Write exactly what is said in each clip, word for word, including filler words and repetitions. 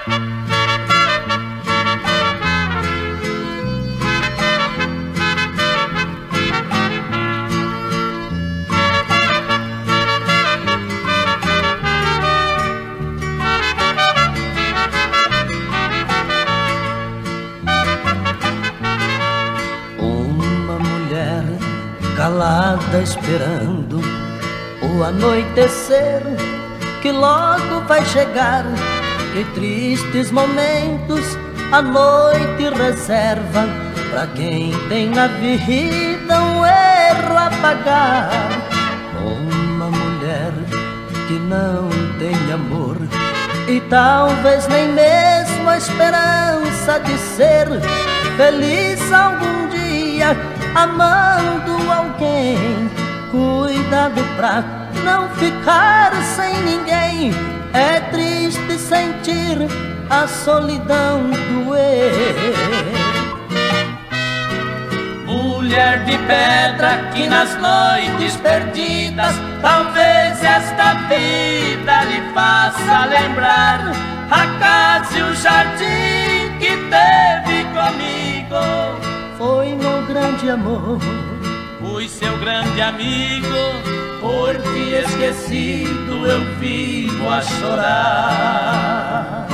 Calada esperando o anoitecer que logo vai chegar. Que tristes momentos a noite reserva pra quem tem na vida um erro a pagar. Uma mulher que não tem amor e talvez nem mesmo a esperança de ser feliz algum dia amando alguém. Cuidado pra não ficar sem ninguém. É triste sentir a solidão doer. Mulher de pedra que nas noites perdidas talvez esta vida lhe faça lembrar a casa e o jardim que teve comigo. Foi meu grande amor, fui seu grande amigo, por ti esquecido eu vivo a chorar.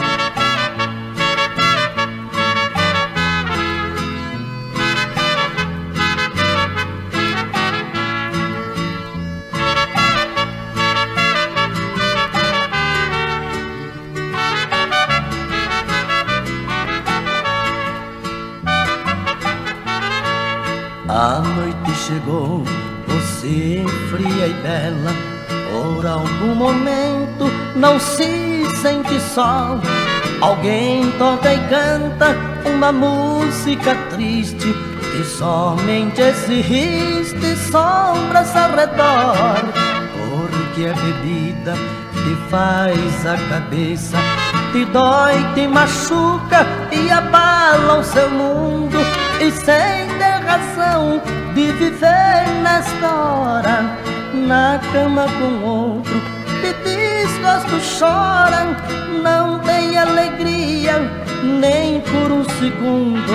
A noite chegou, você fria e bela, por algum momento não se sente só. Alguém toca e canta uma música triste que somente existe sombras ao redor. Porque a bebida te faz a cabeça, te dói, te machuca e abala o seu mundo. E sem ter razão de viver nesta hora, na cama com outro, de desgosto chora. Não tem alegria nem por um segundo.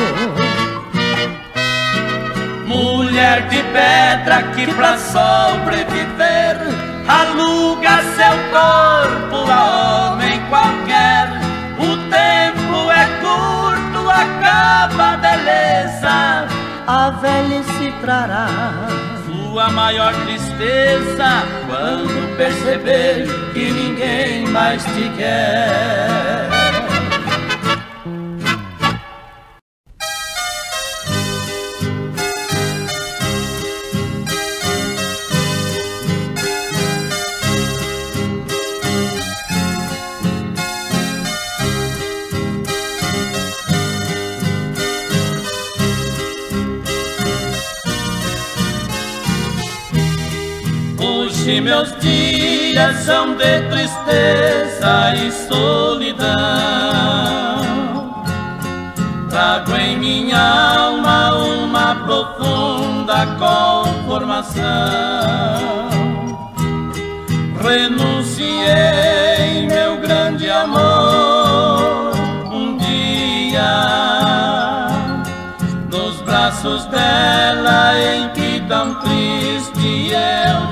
Mulher de pedra que pra sobreviver aluga seu corpo a homem qualquer. O tempo é curto, acaba a beleza, a velhice trará sua maior tristeza quando perceber que ninguém mais te quer. Hoje meus dias são de tristeza e solidão. Trago em minha alma uma profunda conformação. Renunciei meu grande amor um dia nos braços dela, em que tão triste eu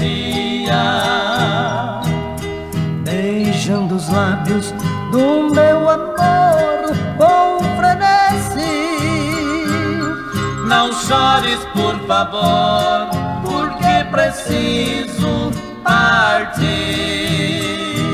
dizia, beijando os lábios do meu amor com frenesi. não chores por favor, porque preciso partir.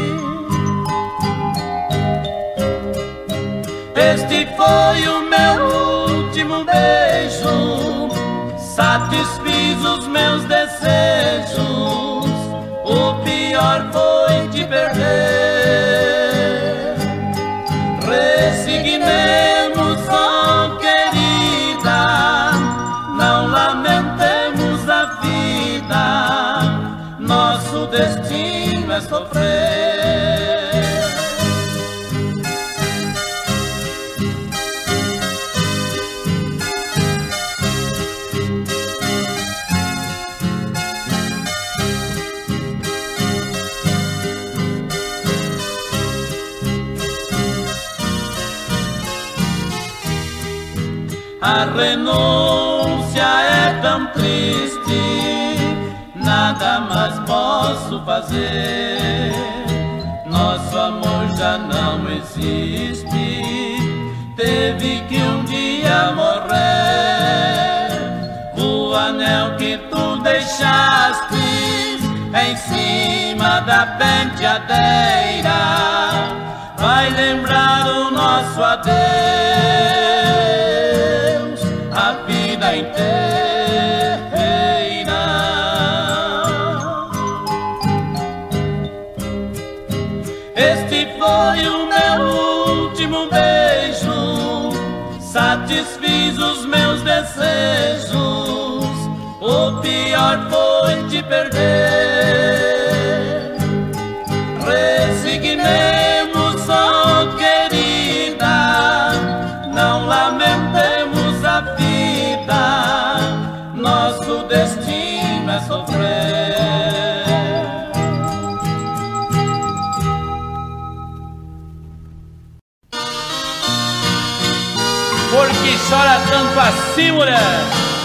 Este foi o meu último beijo, satisfiz os meus desejos. O pior foi te perder. Resignemos, oh querida, não lamentemos a vida. Nosso destino é sofrer. A renúncia é tão triste, nada mais posso fazer. Nosso amor já não existe, teve que um dia morrer. O anel que tu deixaste em cima da penteadeira vai lembrar o nosso adeus a vida inteira. Este foi o meu último beijo, satisfiz os meus desejos. O pior foi te perder. Resignemos, oh querida, não lamentemos a vida, nosso destino é sofrer. Por que chora tanto assim, mulher?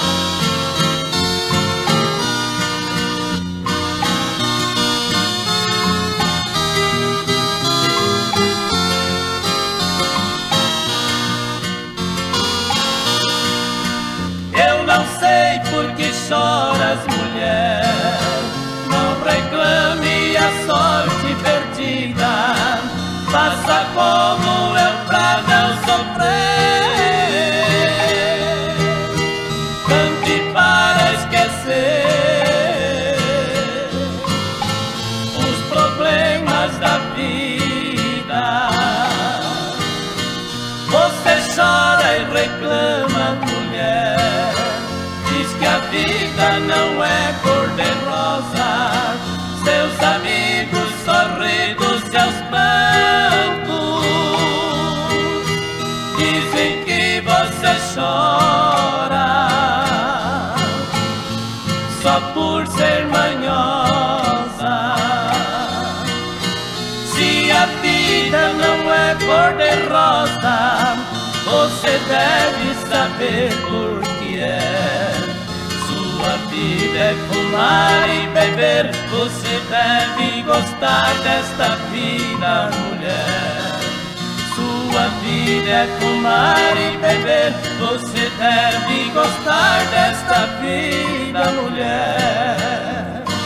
Por que choras, mulher? Não reclame a sorte perdida, faça como eu pra não sofrer. Cante para esquecer os problemas da vida. Você chora e reclama, mulher, que a vida não é cor-de-rosa. Seus amigos sorriem dos seus prantos, dizem que você chora só por ser manhosa. Se a vida não é cor-de-rosa, você deve saber por que é. Sua vida é fumar e beber, você deve gostar desta vida, mulher. Sua vida é fumar e beber, você deve gostar desta vida, mulher.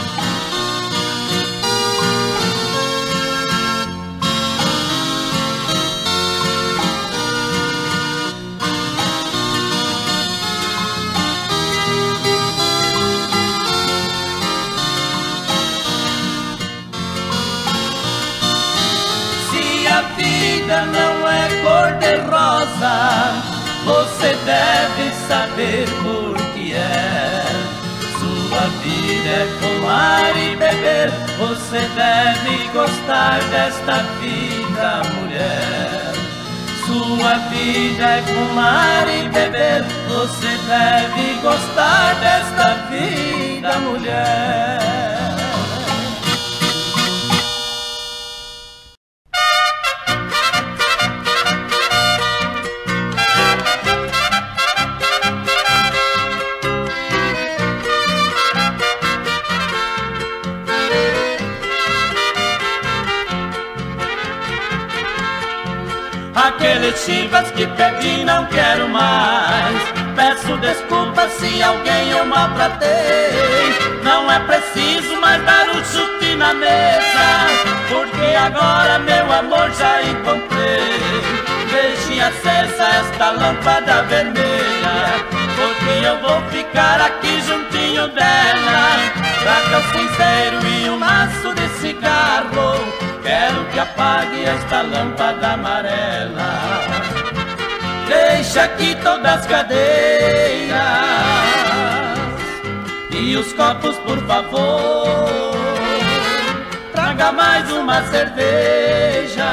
Não é cor-de-rosa, você deve saber por que é. Sua vida é fumar e beber, você deve gostar desta vida, mulher. Sua vida é fumar e beber, você deve gostar desta vida, mulher. Aqueles chivas que perdi não quero mais. Peço desculpas se alguém eu maltratei. Não é preciso mais dar um chute na mesa, porque agora meu amor já encontrei. Deixe acesa esta lâmpada vermelha, porque eu vou ficar aqui juntinho dela. Traga o cinzeiro e um maço de cigarro, quero que apague esta lâmpada amarela. Deixa aqui todas as cadeiras e os copos, por favor. Traga mais uma cerveja,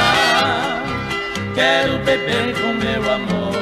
quero beber com meu amor.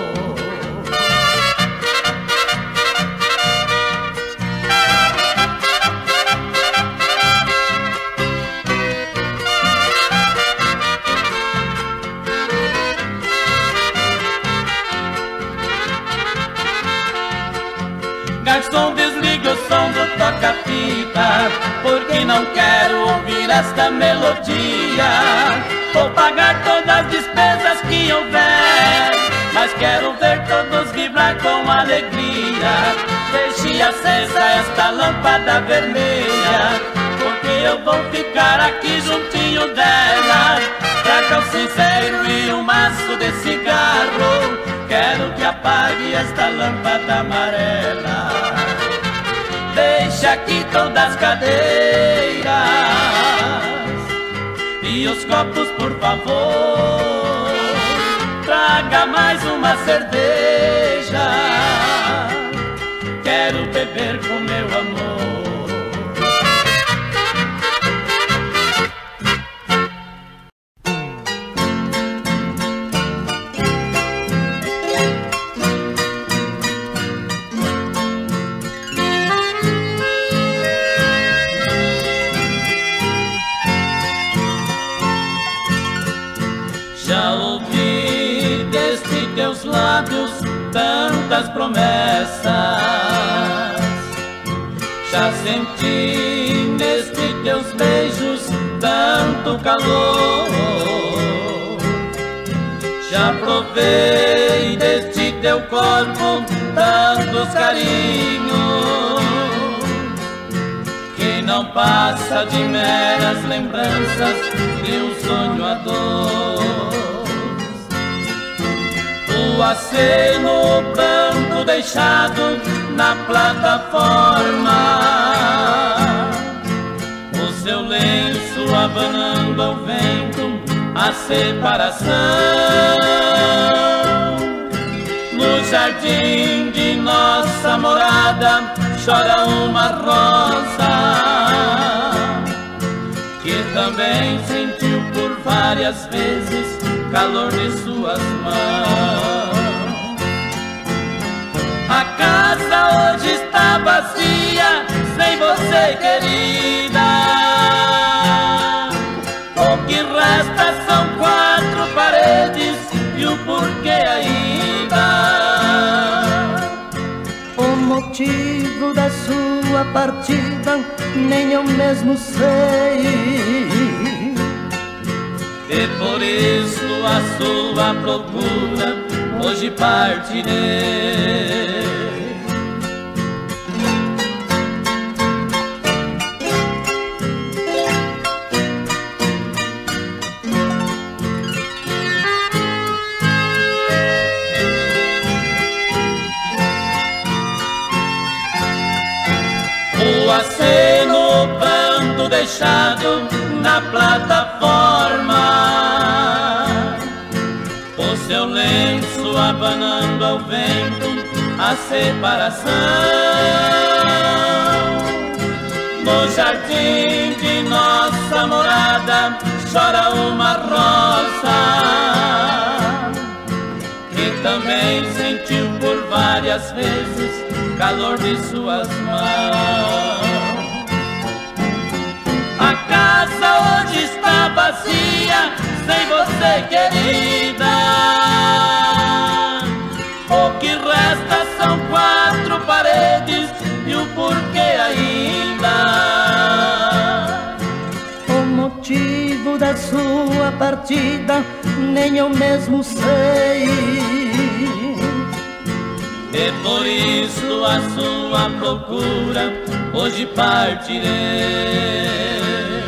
esta melodia. Vou pagar todas as despesas que houver, mas quero ver todos vibrar com alegria. Deixe acesa esta lâmpada vermelha, porque eu vou ficar aqui juntinho dela. Traga o sincero e um maço de cigarro, quero que apague esta lâmpada amarela. Deixe aqui todas as cadeiras e os copos, por favor. Traga mais uma cerveja, quero beber com meu amor. Já ouvi desde teus lábios tantas promessas, já senti nestes teus beijos tanto calor, já provei deste teu corpo tantos carinhos, que não passa de meras lembranças de um sonho a dois. O aceno branco deixado na plataforma, o seu lenço abanando ao vento a separação. No jardim de nossa morada chora uma rosa, que também sentiu por várias vezes calor de suas mãos. A casa hoje está vazia, sem você, querida. O que resta são quatro paredes e o porquê ainda. O motivo da sua partida nem eu mesmo sei, e por isso a sua procura hoje partirei. O aceno bando deixado na plataforma, o seu lenço abanando ao vento a separação. No jardim de nossa morada chora uma rosa, que também sentiu por várias vezes calor de suas mãos. A casa hoje está vazia, sem você, querida. O que resta são quatro paredes e o porquê ainda. O motivo da sua partida nem eu mesmo sei, e por isso a sua procura hoje partirei.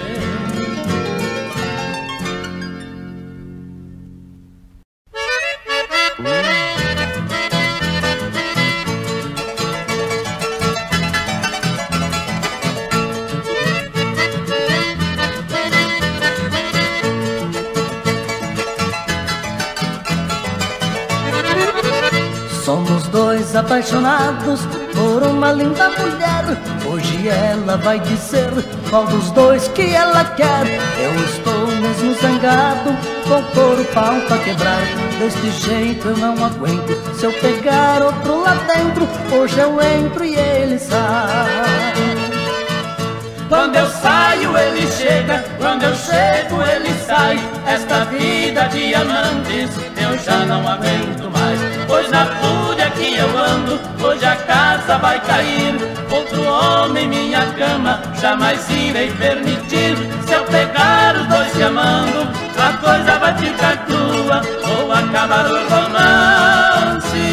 Somos dois apaixonados por uma linda mulher. Hoje ela vai dizer qual dos dois que ela quer. Eu estou mesmo zangado, vou pôr o pau pra quebrar. Deste jeito eu não aguento, se eu pegar outro lá dentro, hoje eu entro e ele sai. Quando eu saio ele chega, quando eu chego ele sai. Esta vida de amantes eu já não aguento mais, pois na fúria que eu ando, hoje a casa vai cair. Vou outro homem minha cama jamais irei permitir. Se eu pegar os dois se amando, a coisa vai ficar crua ou acabar o romance.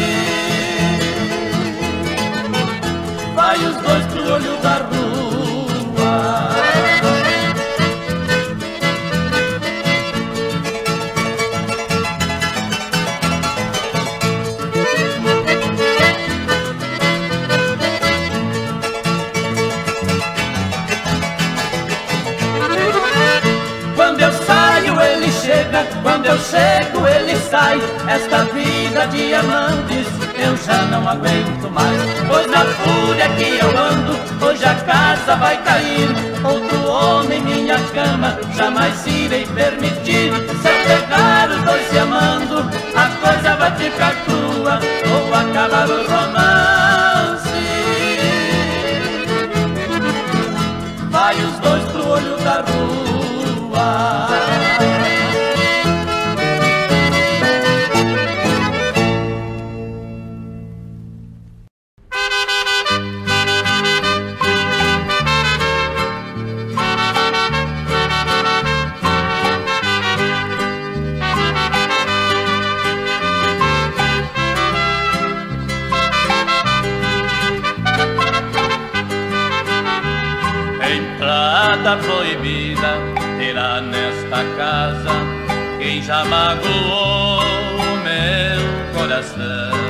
Vai os dois pro olho da rua. Quando eu chego ele sai. Esta vida de amantes eu já não aguento mais. Pois na fúria que eu ando, hoje a casa vai cair. Outro homem minha cama jamais irei permitir. Se eu pegar os dois se amando, a coisa vai ficar crua ou acabar o romance. Vai os dois pro olho da rua. Proibida terá nesta casa quem já magoou o meu coração,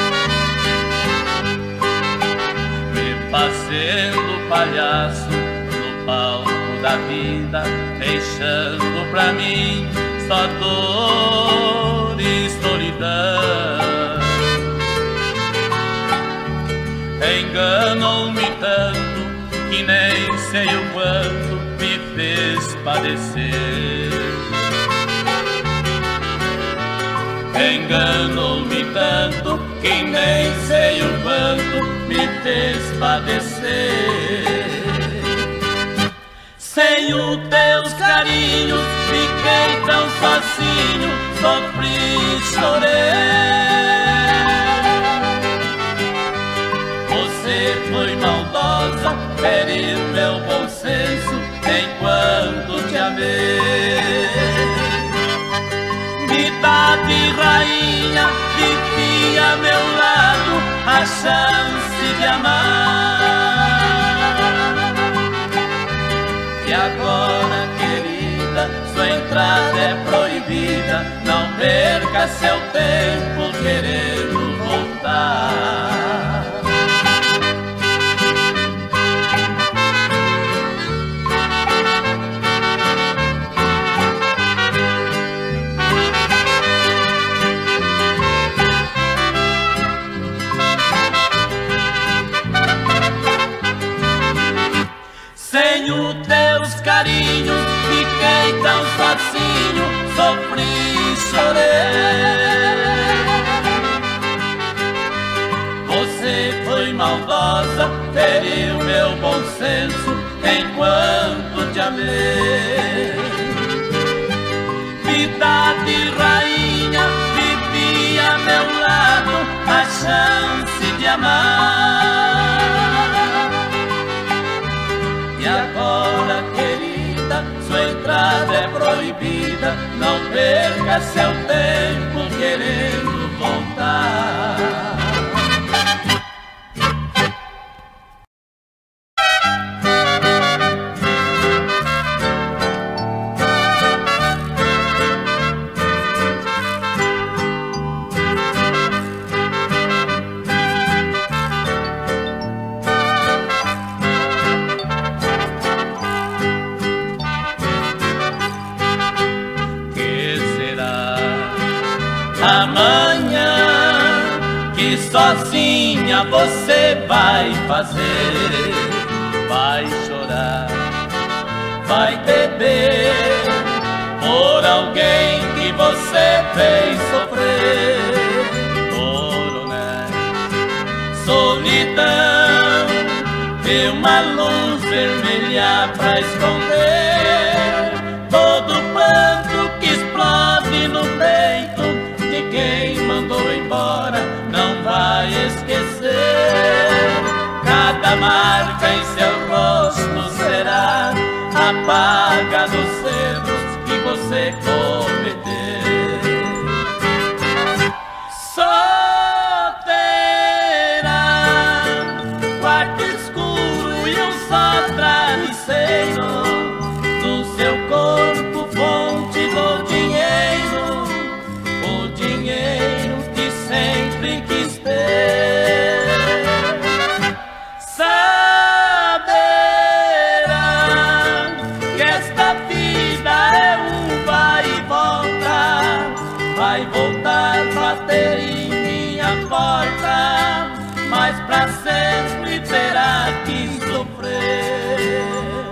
me fazendo palhaço no palco da vida, deixando pra mim só dor e solidão. Enganou-me tanto que nem sei o quanto me fez padecer. Enganou-me tanto que nem sei o quanto me fez padecer. Sem os teus carinhos fiquei tão sozinho, sofri, chorei. Você foi maldosa, feriu meu bom senso enquanto te amei. Me dá de rainha, vivia a meu lado a chance de amar. E agora, querida, sua entrada é proibida. Não perca seu tempo querendo voltar. Sem os teus carinhos fiquei tão sozinho, sofri, chorei. Você foi maldosa, feriu meu bom senso enquanto te amei. Vida de rainha, vivia a meu lado a chance de amar. E agora, querida, sua entrada é proibida. Não perca seu tempo querendo voltar. Amanhã que sozinha você vai fazer, vai chorar, vai beber por alguém que você fez sofrer. Coronel, solidão e uma luz vermelha pra esconder todo o pranto que explode no peito de quem mandou embora. Não vai esquecer cada mar paga dos erros que você cometeu. Solteira, quarto escuro e um só travesseiro, no seu corpo fonte do dinheiro, o dinheiro que sempre quis ter. Saberá que esta vida é um vai e volta, vai voltar bater em minha porta, mas pra sempre terá que sofrer.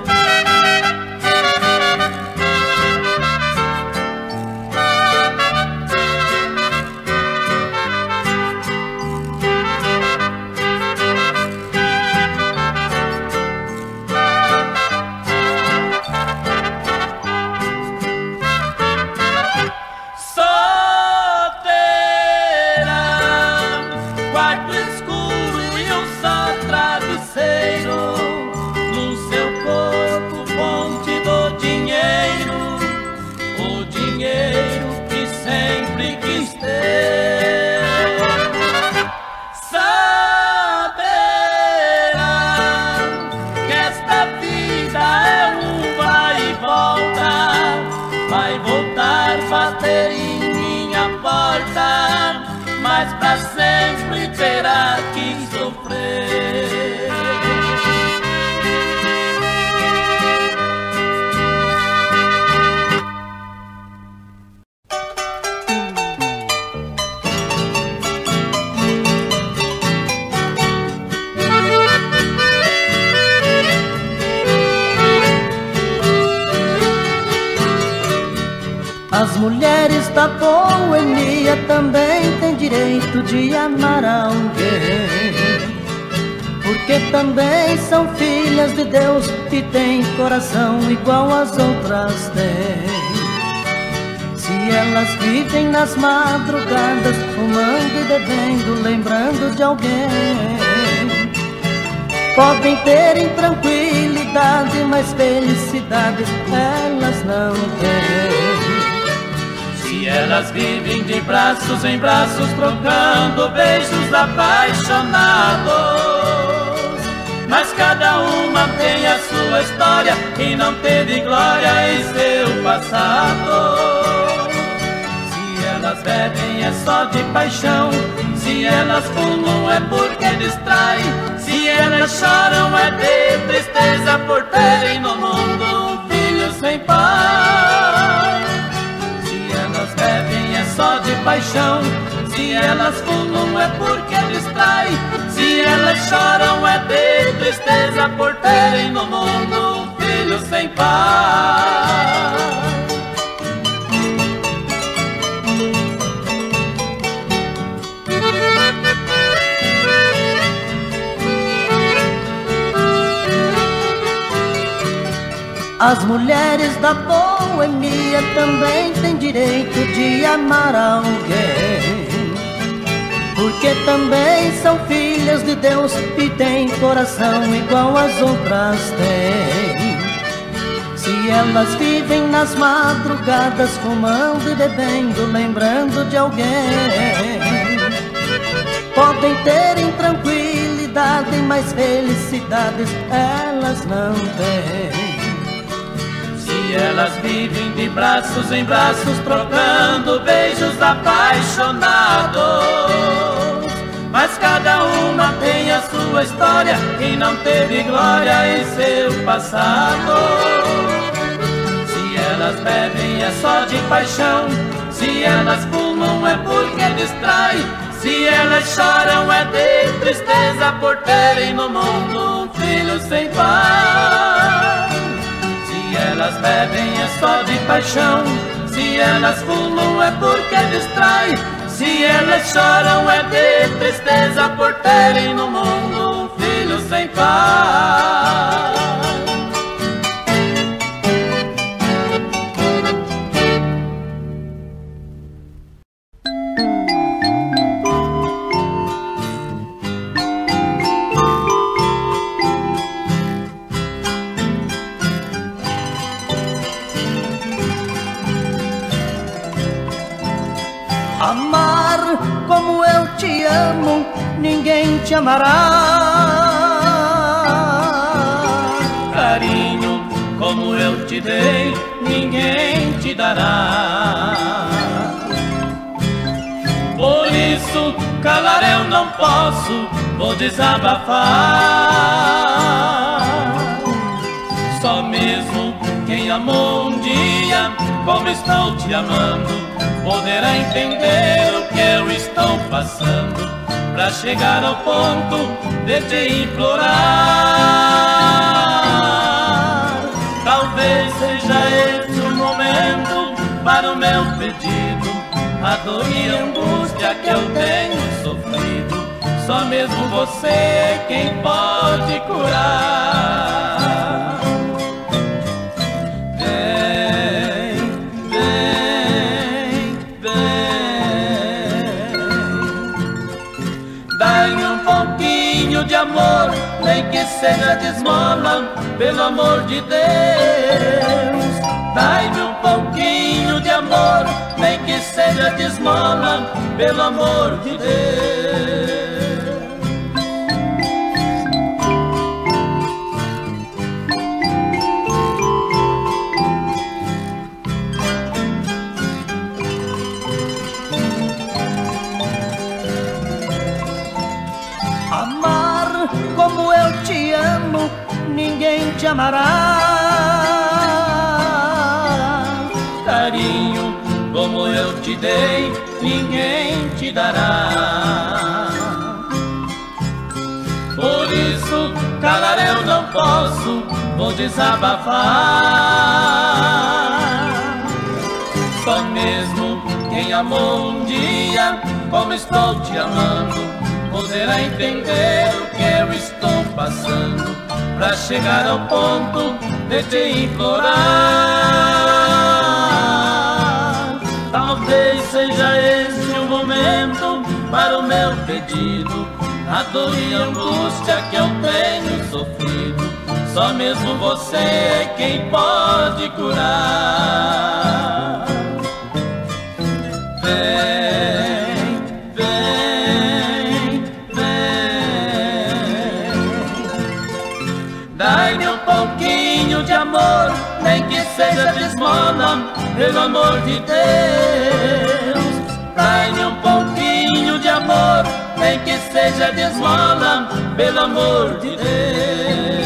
Bater em minha porta, mas pra sempre terá que sofrer. As mulheres da boemia também têm direito de amar alguém, porque também são filhas de Deus e têm coração igual às outras têm. Se elas vivem nas madrugadas, fumando e bebendo, lembrando de alguém, podem ter intranquilidade, mas felicidade elas não têm. Se elas vivem de braços em braços, trocando beijos apaixonados, mas cada uma tem a sua história e não teve glória em seu passado. Se elas bebem é só de paixão, se elas fumam é porque distraem, se elas choram é de tristeza por terem no mundo um filho sem pai. Se elas bebem é só de paixão, se elas fumam é porque distraem, se elas choram é de tristeza por terem no mundo um filho sem pai. As mulheres da boemia também têm direito de amar alguém, porque também são filhas de Deus e têm coração igual às outras têm. Se elas vivem nas madrugadas, fumando e bebendo, lembrando de alguém, podem ter intranquilidade, mas felicidades elas não têm. Se elas vivem de braços em braços, trocando beijos apaixonados, mas cada uma tem a sua história e não teve glória em seu passado. Se elas bebem é só de paixão, se elas fumam é porque distraem, se elas choram é de tristeza por terem no mundo um filho sem pai. Se elas bebem é só de paixão, se elas fumam é porque distraem, se elas choram é de tristeza por terem no mundo um filho sem pai. Amar como eu te amo, ninguém te amará. Carinho como eu te dei, ninguém te dará. Por isso, calar eu não posso, vou desabafar. Só mesmo quem amou um dia, como estou te amando, poderá entender o que eu estou passando, pra chegar ao ponto de te implorar. Talvez seja esse o momento para o meu pedido, a dor e a angústia que eu tenho sofrido, só mesmo você é quem pode curar. Dai-me um pouquinho de amor, nem que seja de esmola, pelo amor de Deus. Dai-me um pouquinho de amor, nem que seja de esmola, pelo amor de Deus. Amar como eu te amo, ninguém te amará. Carinho como eu te dei, ninguém te dará. Por isso, calar eu não posso, vou desabafar. Só mesmo quem amou um dia, como estou te amando, poderá entender o que eu estou passando, pra chegar ao ponto de te implorar. Talvez seja esse o momento para o meu pedido, a dor e a angústia que eu tenho sofrido, só mesmo você é quem pode curar. Vem, vem, dai-me um pouquinho de amor, nem que seja de esmola, pelo amor de Deus. Dai-me um pouquinho de amor, nem que seja de esmola, pelo amor de Deus.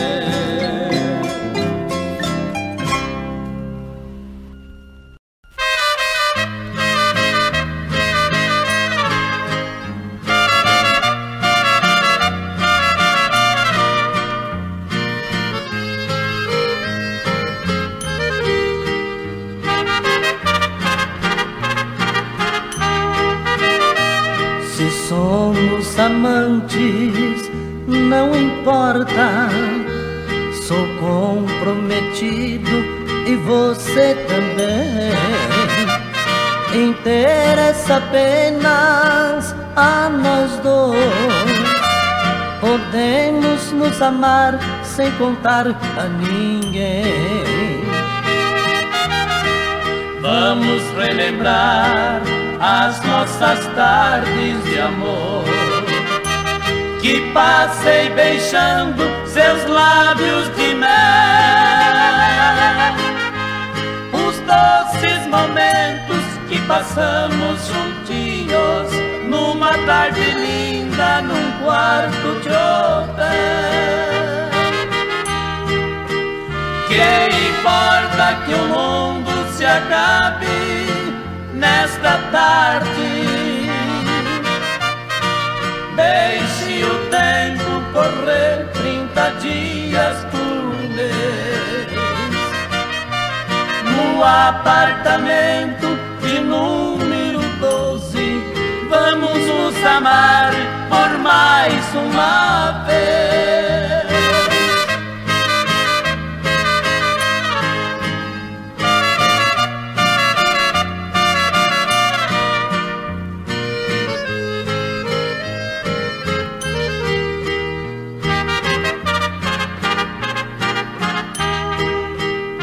Se somos amantes, não importa. Sou comprometido e você também. Interessa apenas a nós dois. Podemos nos amar sem contar a ninguém. Vamos relembrar as nossas tardes de amor, que passei beijando seus lábios de mel. Os doces momentos que passamos juntinhos, numa tarde linda, num quarto de hotel. Que importa que o mundo se acabe nesta tarde? Deixe o tempo correr trinta dias por mês, no apartamento de número doze. Vamos nos amar por mais uma vez.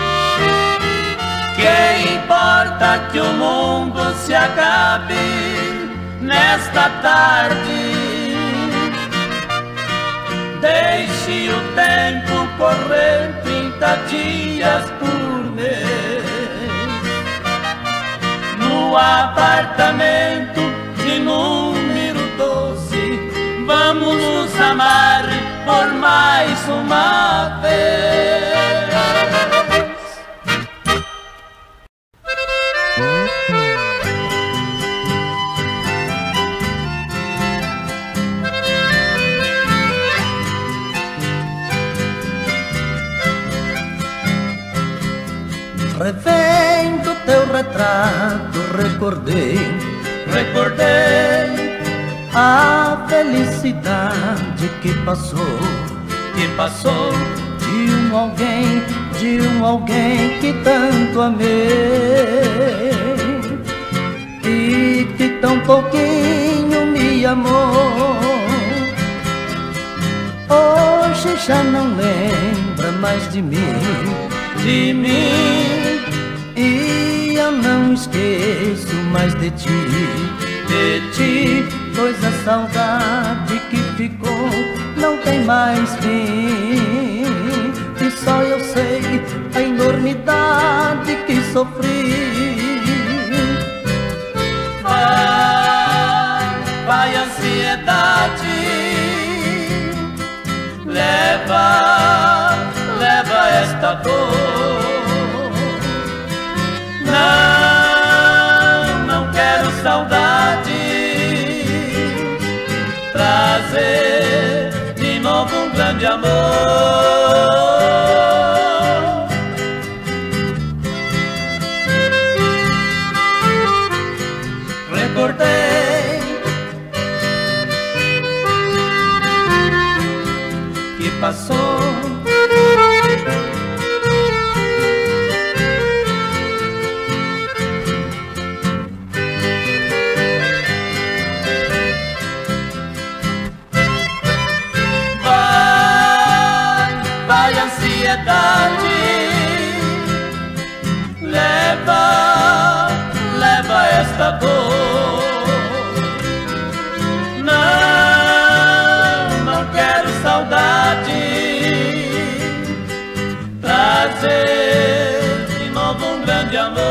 Que importa que o mundo se acabe nesta tarde. Deixe o tempo correr trinta dias por mês. No apartamento de número doze, vamos nos amar por mais uma vez. Revendo teu retrato, recordei, Recordei a felicidade que passou, que passou de um alguém, de um alguém que tanto amei e que tão pouquinho me amou. Hoje já não lembra mais de mim, de mim, e eu não esqueço mais de ti, de ti, pois a saudade que ficou não tem mais fim. E só eu sei a enormidade que sofri. vai, vai ansiedade, leva, leva esta dor. Não, não quero saudade, trazer de novo um grande amor. Recordei que passou, leva, leva esta dor. Não, não quero saudade, trazer de novo um grande amor.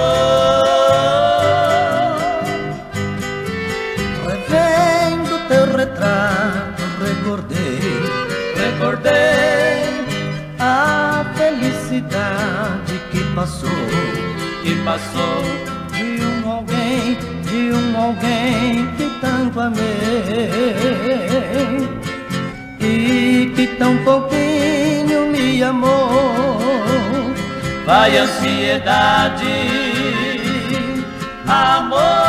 Revendo teu retrato, recordei, Recordei a felicidade que passou, que passou de um alguém, de um alguém que tanto amei e que tão pouquinho me amou. vai ansiedade, amor.